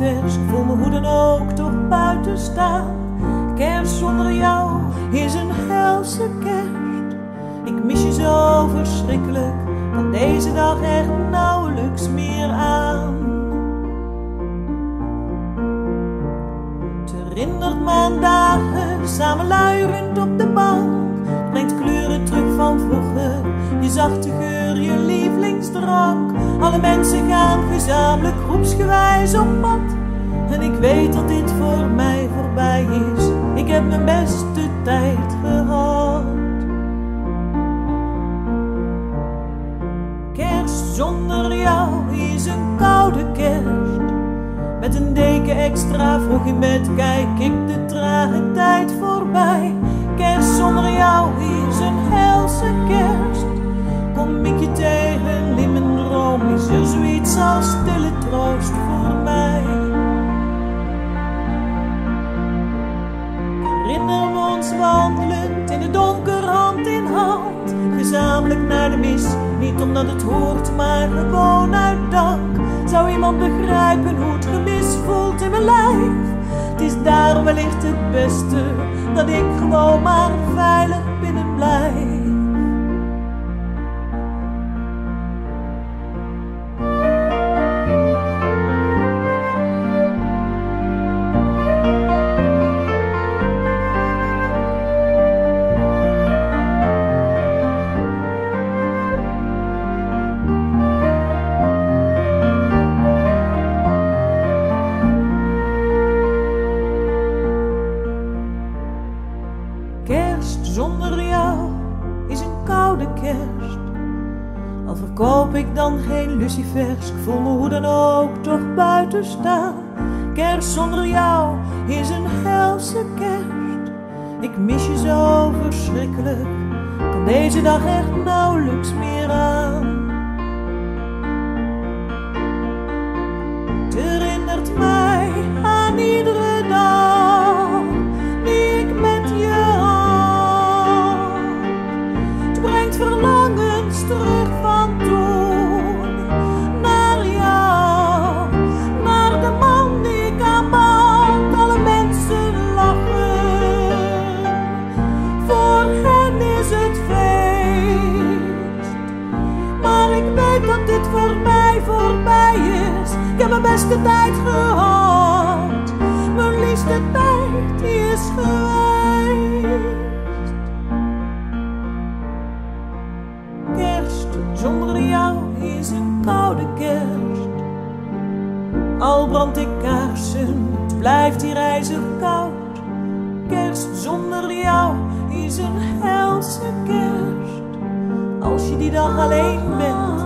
lucifers, ik voel me hoe dan ook toch buiten staan. Kerst zonder jou is een helse kerst. Ik mis je zo verschrikkelijk, kan deze dag echt nauwelijks meer aan. Het herinnert me aan dagen, samen luierend op de bank. Het brengt kleuren terug van vroeger, je zachte geur, je lievelingsdrank. Alle mensen gaan gezamenlijk groepsgewijs op pad. En ik weet dat dit voor mij voorbij is, ik heb mijn beste tijd gehad. Kerst zonder jou is een koude kerst. Met een deken extra vroeg in bed kijk ik de trage tijd voorbij. Kerst zonder jou is een helse kerst. Kom ik je tegen in mijn droom, is er zoiets als stille troost voor mij. Herinner we ons wandelend in het donker hand in hand, gezamenlijk naar de mis, niet omdat het hoort, maar gewoon uit dank. Zou iemand begrijpen hoe het gemis voelt in mijn lijf? Het is daarom wellicht het beste dat ik gewoon maar veilig binnen blijf. Kerst zonder jou is een koude kerst. Al verkoop ik dan geen lucifers, ik voel me hoe dan ook toch buiten staan. Kerst zonder jou is een helse kerst. Ik mis je zo verschrikkelijk, kan deze dag echt nauwelijks meer aan. Het herinnert mij aan iedere dag die ik met je had. Het brengt verlangens terug van toen naar jou, naar de man die ik aanbad. Alle mensen lachen, voor hen is het feest. Maar ik weet dat dit voor mij voorbij is, ik heb mijn beste tijd gehad. Mijn liefste tijd die is geweest. Kerst zonder jou is een koude kerst. Al brand ik kaarsen, het blijft hier ijzig koud. Kerst zonder jou is een helse kerst. Als je die dag alleen bent,